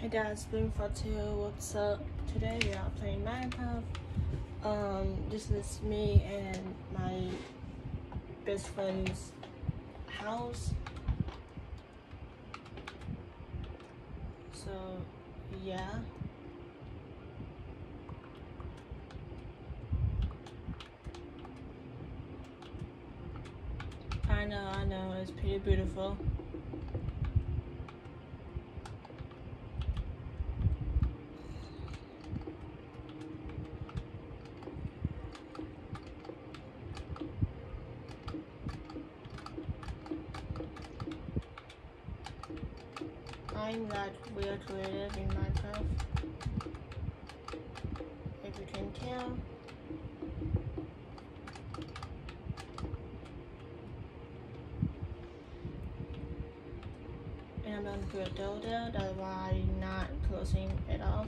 Hey guys, Bloom42, what's up? Today we are playing Minecraft. This is me and my best friend's house. So, yeah. I know, it's pretty beautiful. I'm not real creative in Minecraft, if you can tell. And I'm on good Dodo, that's why I'm not closing it off.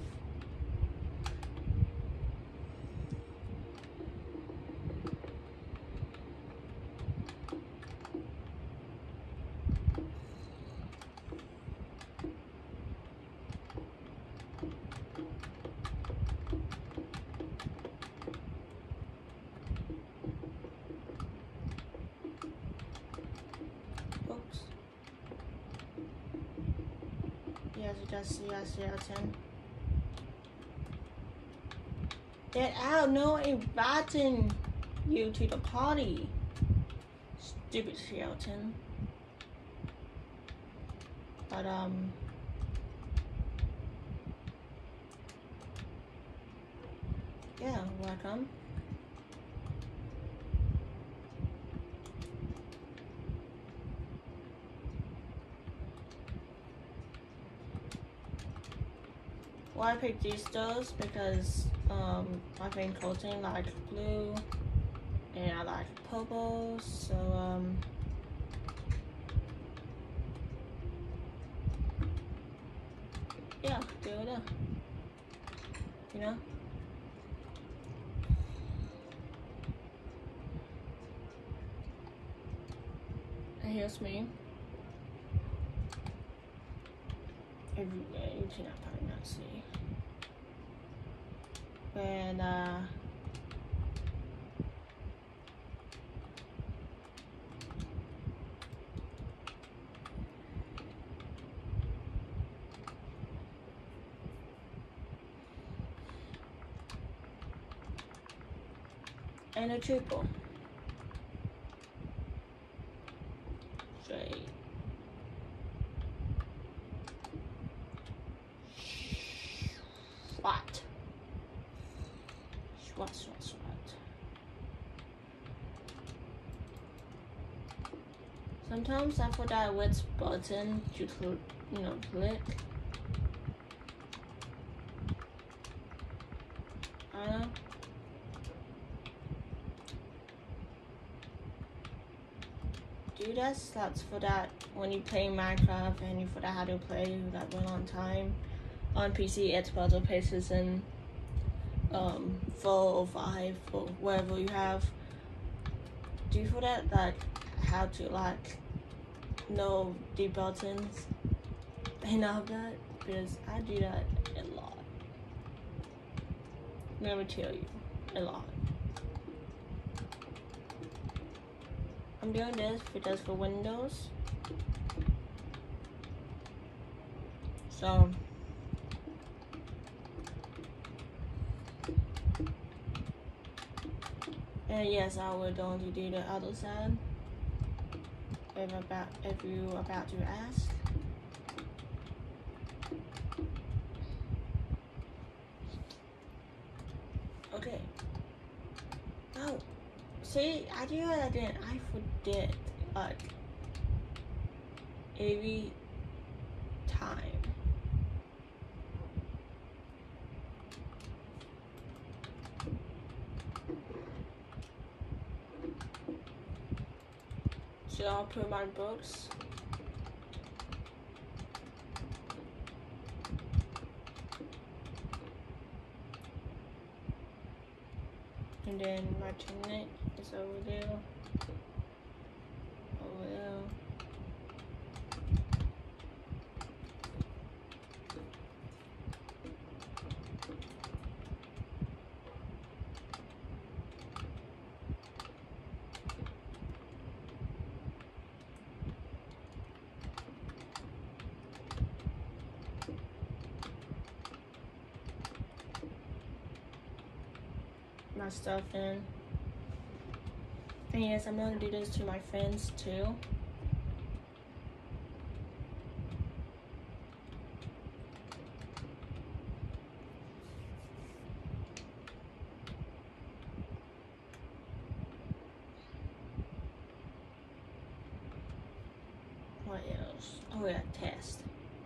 Oops. Yes, you just see us here, 10. Get out, no inviting you to the party. Stupid Shelton. But yeah, welcome. Why I picked these stores because I think Colton like blue and I like purple, so yeah, do it up. You know? And here's me. You cannot probably not see. And a triple. Straight. Swat. Swat, swat, swat. Sometimes I forget which button to click. I don't know. Do that slots for that when you play Minecraft and you forget how to play that one on time. On PC, it's puzzle paces and 4 or 5 or whatever you have. Do you forget like how to like know the buttons and all that? Because I do that a lot. Let me tell you, a lot. I'm doing this because for Windows. So and yes, I will only do the other side if you about to ask. Okay. Oh, see, I do it again. I forget like every time. So I'll put my books. And then my tunic is over there. Over there. my stuff in. And yes, I'm gonna do this to my friends too. What else? Oh yeah, test.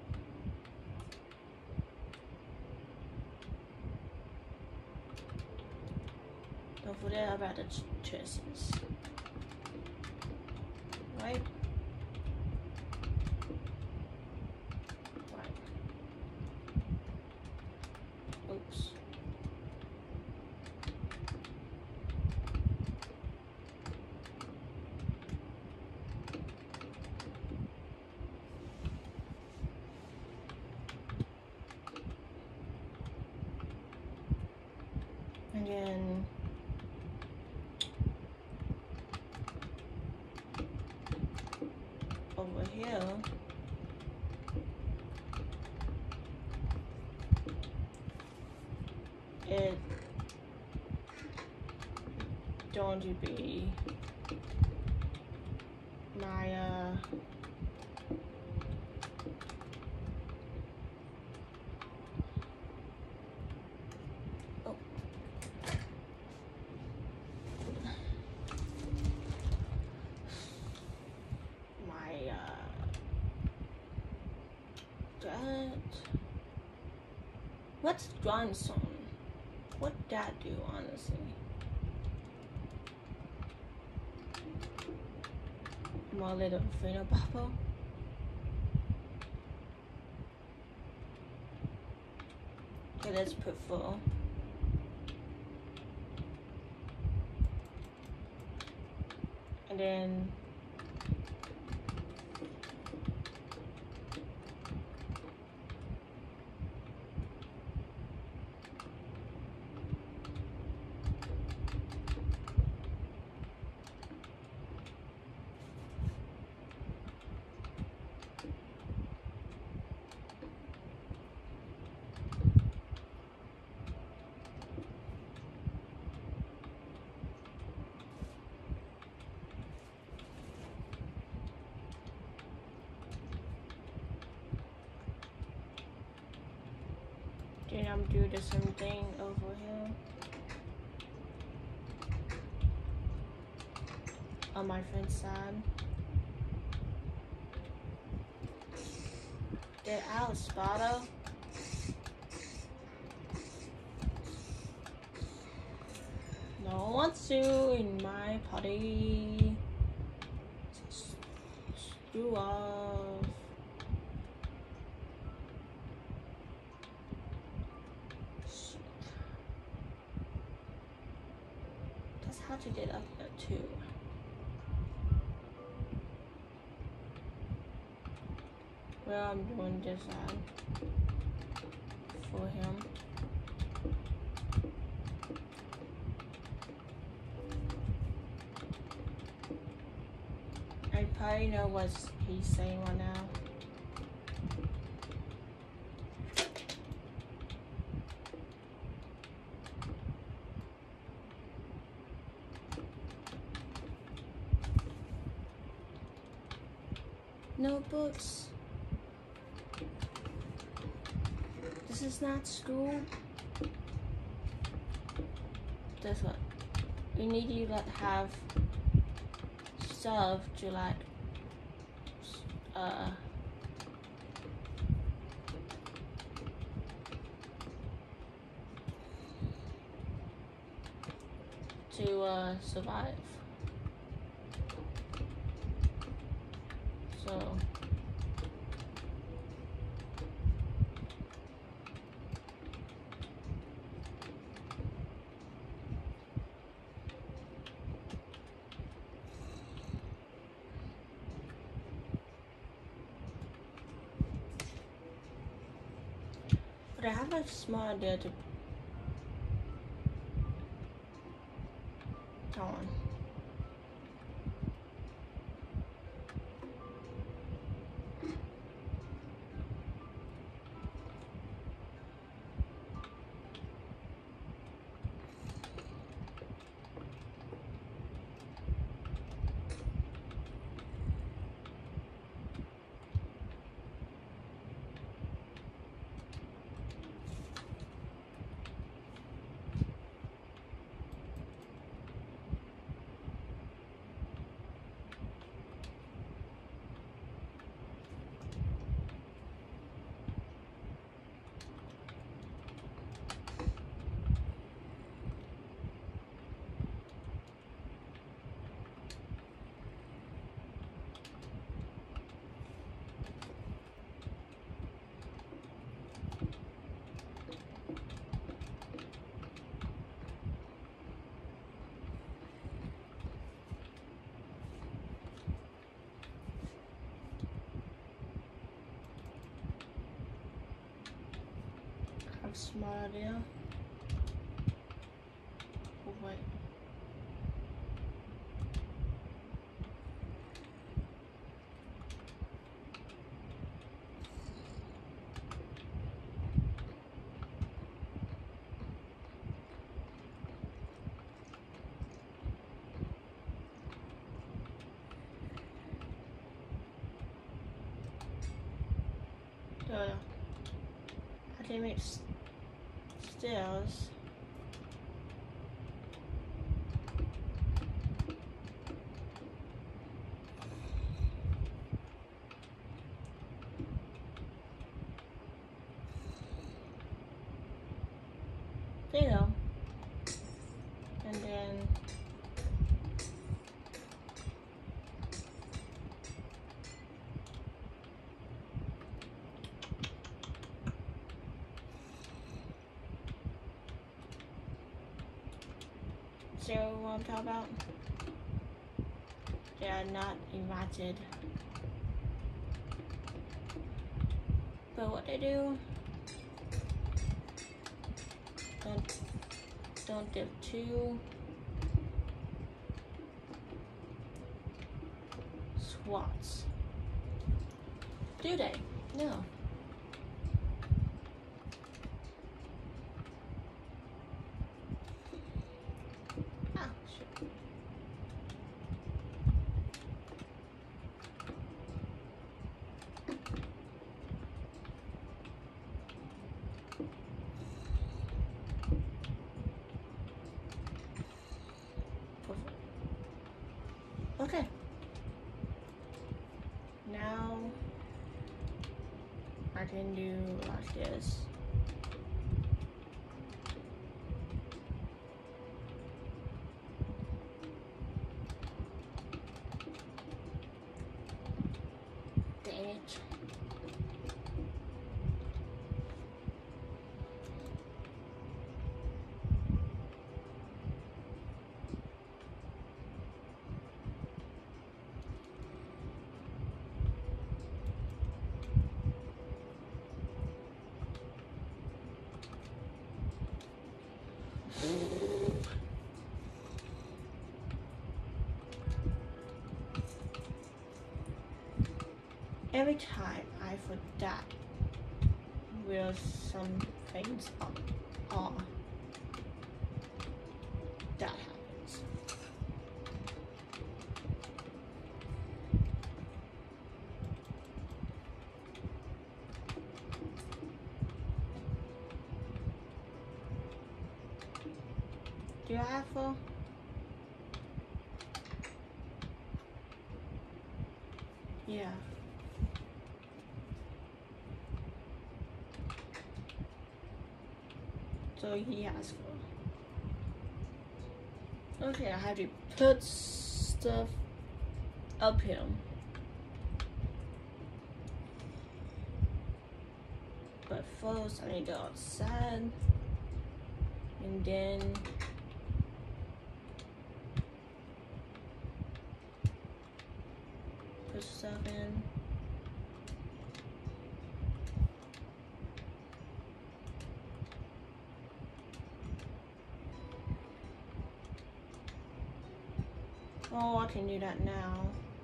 Don't forget about the choices. Right? Right. Oops. And then over here, it going to be my oh. My that what's grindstone? What that do, honestly? My little Fino bubble. Okay, let's put full. And then I'm doing the same thing over here on my friend's side. Get out, Sparta. No one wants to in my party. Screw off. That's how to get up there too. Well, I'm doing this for him. I probably know what he's saying right now. Notebooks. This is not school. That's what we need. You like have stuff to like survive. So but I have a small idea to on. have a smart idea. Oh, wait. I can make stairs. There you go. And then see what I'm talking about? They are not invited. But what they do, don't do two swats. Do they? No. Ah, shit. Okay. Now I can do like this. Dang it. Every time I forget where some things are, that happens. Do you have a? Yeah. So he has four. Okay, I have to put stuff up here. But first I need to go outside and then put stuff in. Oh, I can do that now.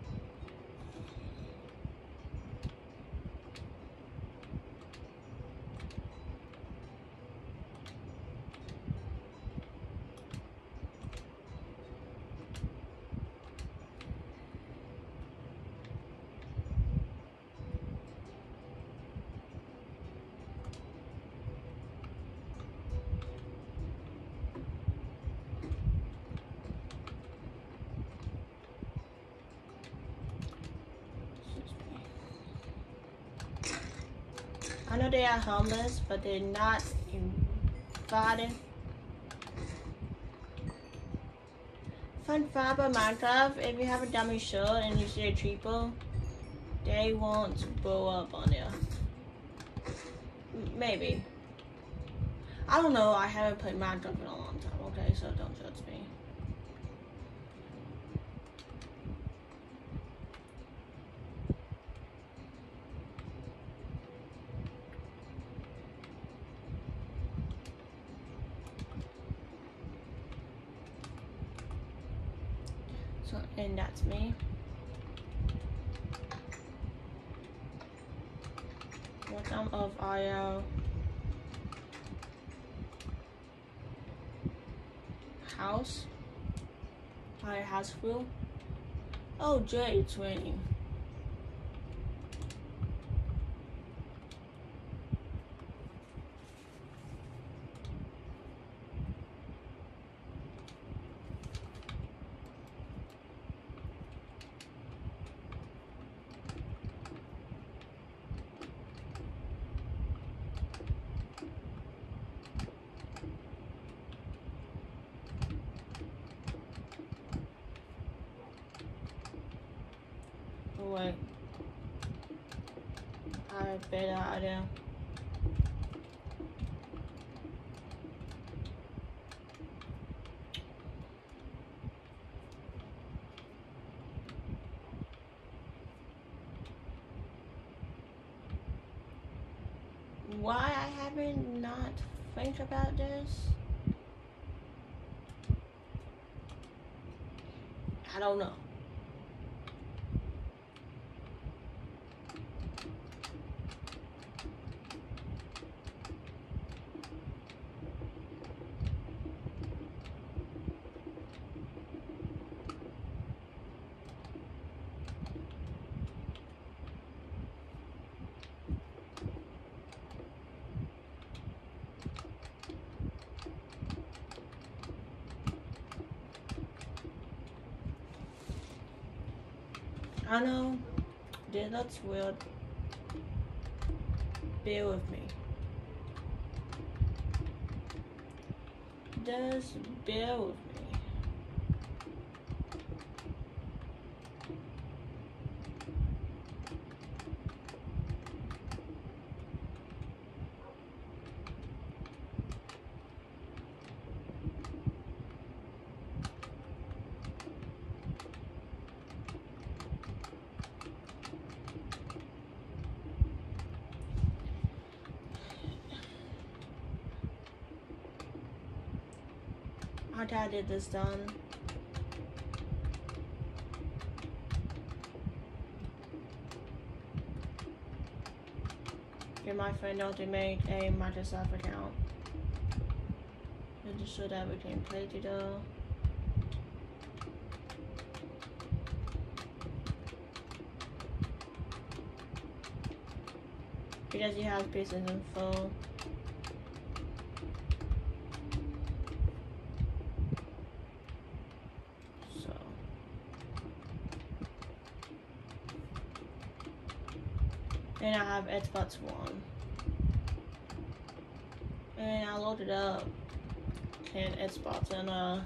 I know they are homeless, but they're not invited. Fun fact about Minecraft, if you have a dummy shirt and you see a creeper, they won't blow up on you. Maybe. I don't know, I haven't played Minecraft in a long time, okay, so don't judge me. and that's me. What time of our house? Our house full? Oh, Jay, it's raining. Wait. I have better idea. Why I haven't not think about this? I don't know. I know that's weird. Bear with me. Just bear with me. Our dad did this done. Give my friend how to make a Microsoft account. Just so that we can play together. Because he has business info. And I have Xbox One. And I loaded up 10 Xbox and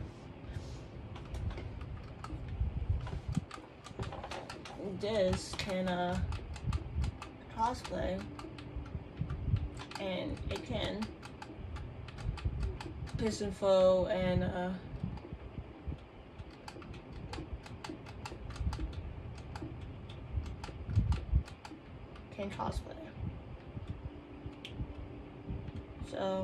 this can crossplay, and it can piss info and can cosplay. So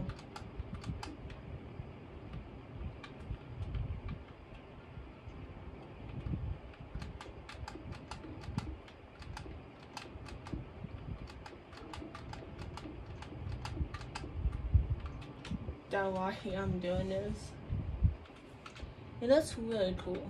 that's why I'm doing this. It looks really cool.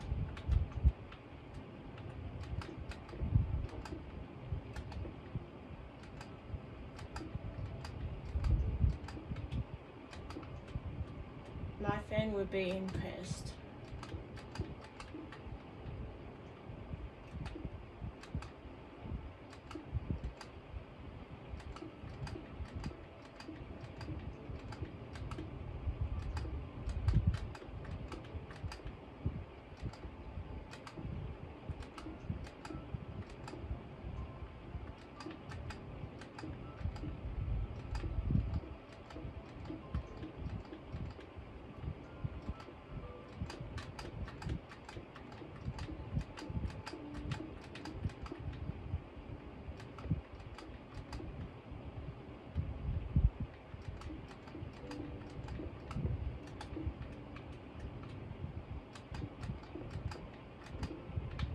My friend would be impressed.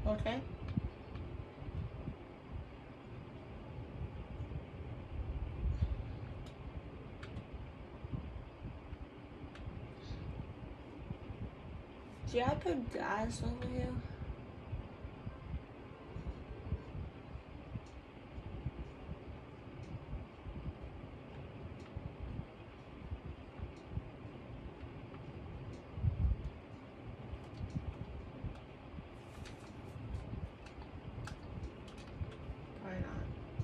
Okay. Should I put gas over here? Why not?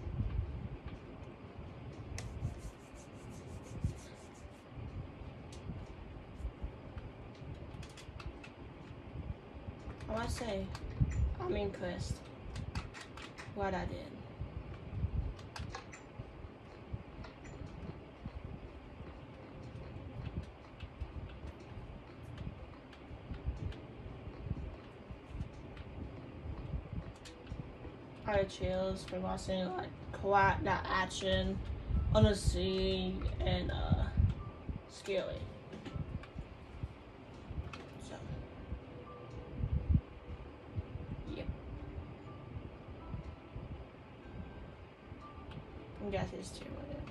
I must say, I'm impressed what I did. Alright, chills for watching like quiet that action on the sea and scary. So yep. And that is too right there.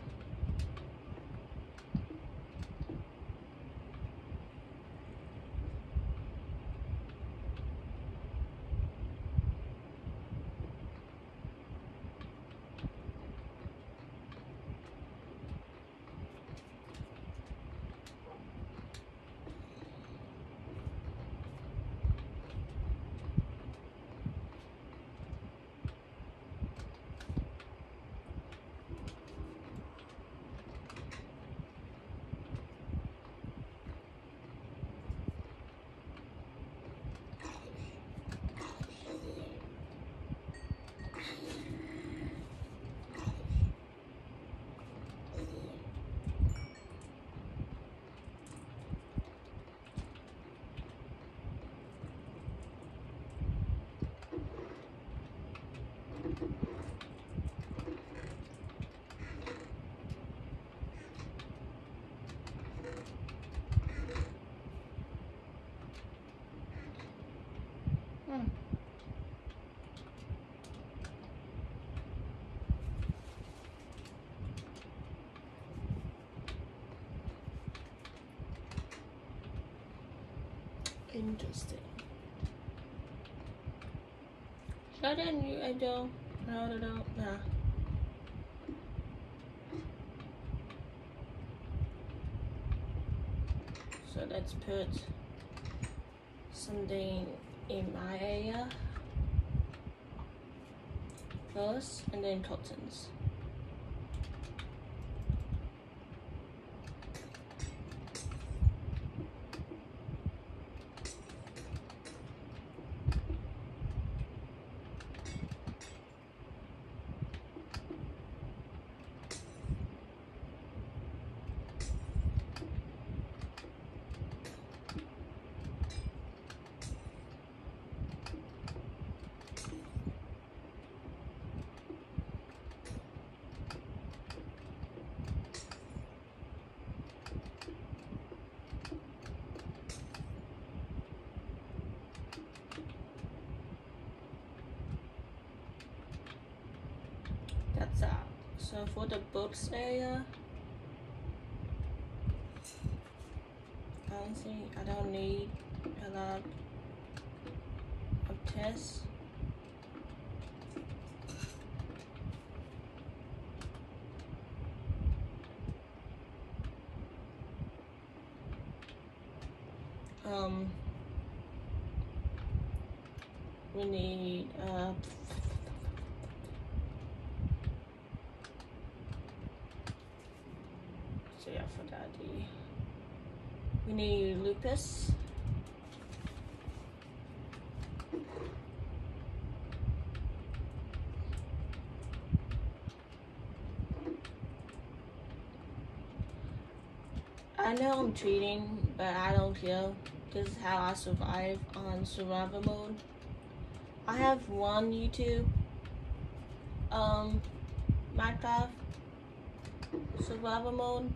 Interesting. Should I do I don't know. Nah. So let's put something in my area first and then cottons. That's out. So for the books area, honestly, I don't need a lot of tests. We need so yeah, for that we need lupus. I know I'm cheating, but I don't care. This is how I survive on survival mode. I have one YouTube Minecraft survival mode.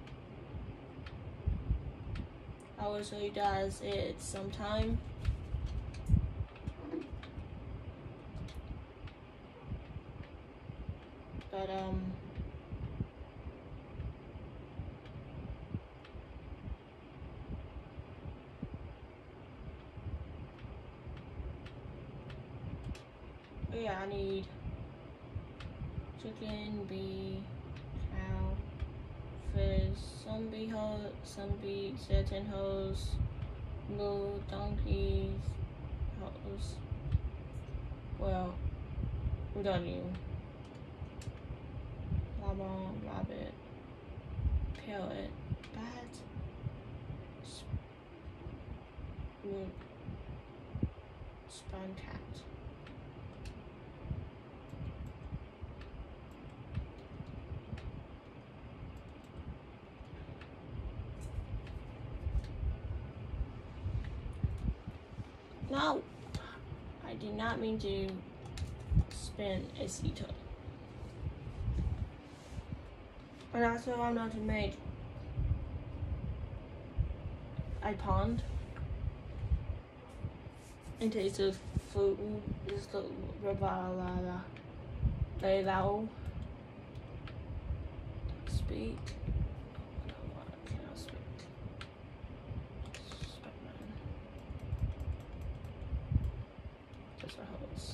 I will show you guys it sometime. but yeah, I need chicken, bee, cow, fish, some bee hose, some bee, certain hose, mule, donkeys, hose. Well, we don't need llama, rabbit, parrot, bat, spawn cat. No, I did not mean to spin a Ceto. And also I'm not to make a pond into the food is the Ravala Leilao speak. I cannot speak. Spider-Man. Just for hose.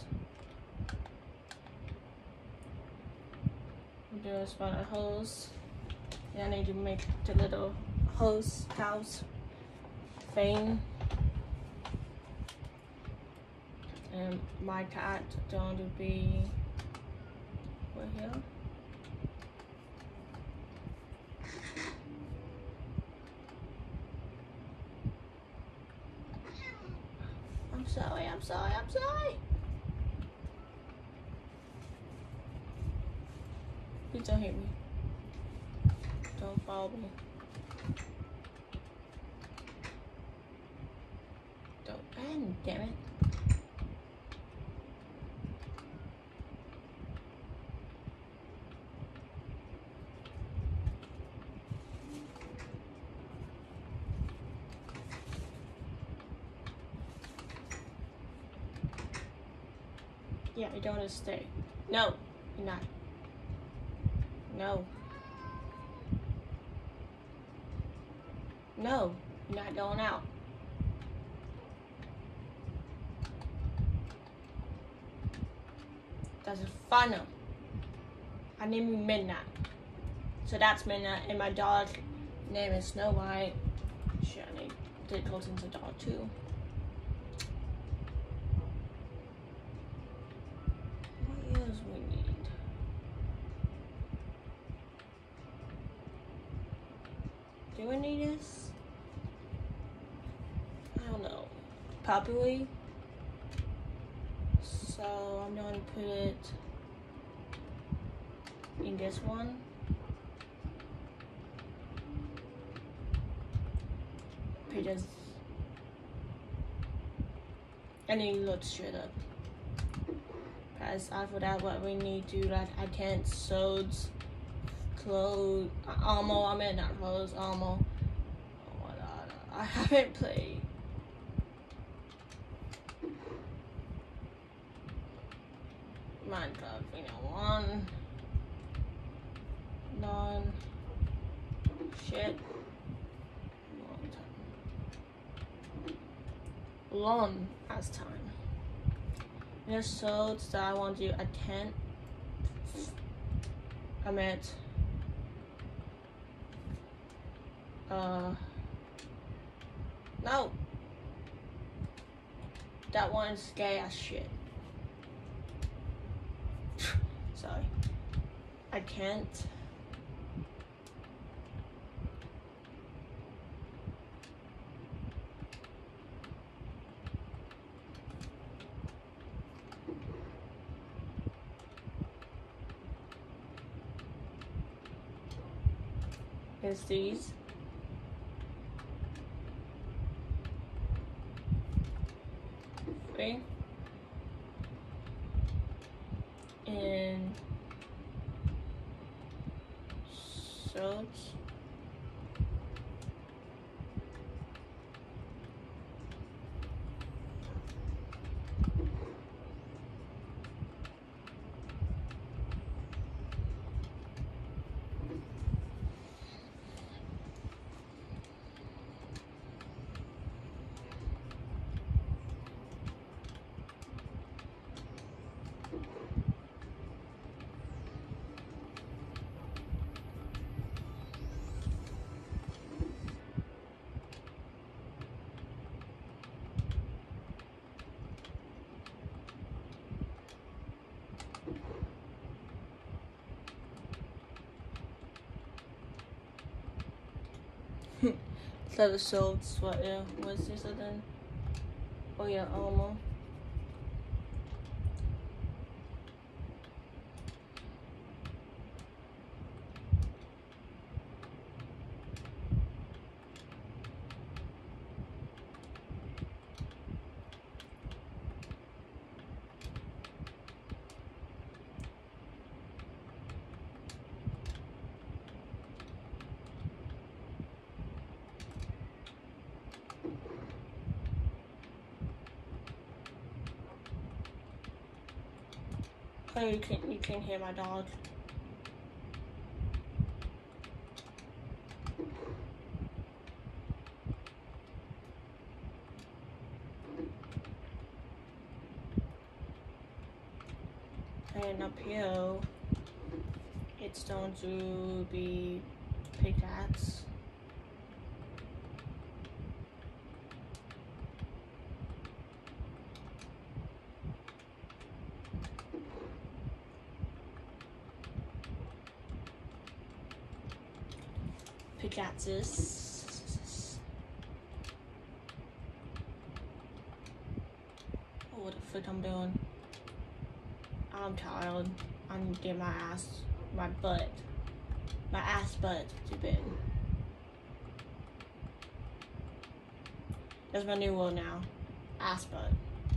I'm doing a spot of hose. Yeah, I need to make the little hose house thing. And my cat going to be right here. I'm sorry, I'm sorry, I'm sorry. Please don't hit me. Don't follow me. Don't bend, damn it. Yeah, you don't want to stay. No, you're not. No. No, you're not going out. That's a final. I named you Midnight. So that's Midnight, and my dog's name is Snow White. Shit, I need to go into dog too. What else we need? Do we need this? I don't know. Probably. So I'm going to put it in this one. Because I need to look straight up. Because after that, what we need to do, like, I can't sew clothes, armor, I mean not clothes, armor. Oh my god, I haven't played. Minecraft, you know, one, none, shit, long as time. There's so that I want to do a tent. I meant, no, that one's gay as shit. Sorry, I can't. Is these. Three. And so episodes. What? Yeah, what's this then? Oh yeah, Alamo. Oh, you can hear my dog. And up here, it's going to be pickaxe. Pickaxes. Oh, what the frick I'm doing? I'm tired. I need to get my ass butt to bed. That's my new word now. Ass butt.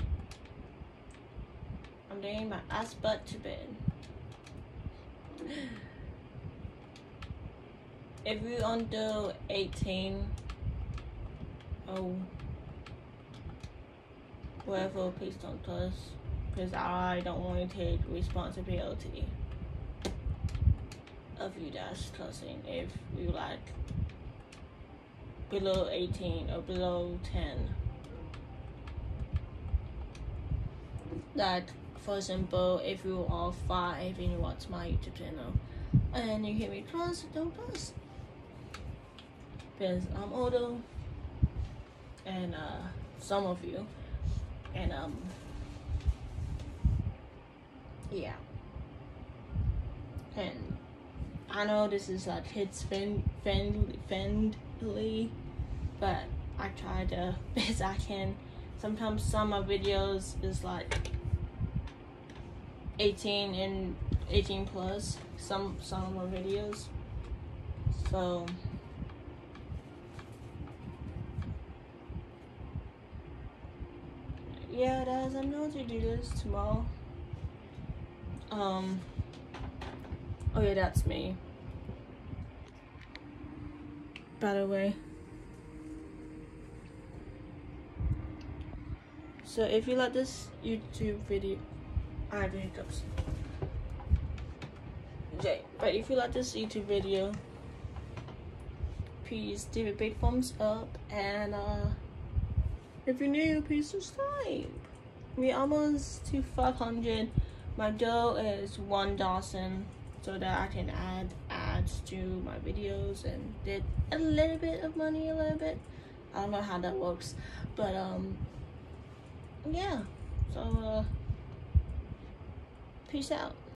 I'm getting my ass butt to bed. If you're under 18, oh, whatever, please don't cuss, because I don't want to take responsibility of you that's cussing if you like below 18 or below 10. Like, for example, if you are 5 and you watch my YouTube channel and you hear me cuss, don't cuss. Because I'm older, and some of you, and yeah, and I know this is like kids friendly, but I try the best I can. Sometimes some of my videos is like 18 and 18 plus. Some of my videos, so. Yeah, guys, I'm going to do this tomorrow. Oh yeah, that's me. By the way. So if you like this YouTube video, I have hiccups. Okay, but if you like this YouTube video, please give it a big thumbs up, and if you're new, please subscribe. We're almost to 500. My goal is 1,000 so that I can add ads to my videos and get a little bit of money, I don't know how that works, but yeah. So peace out.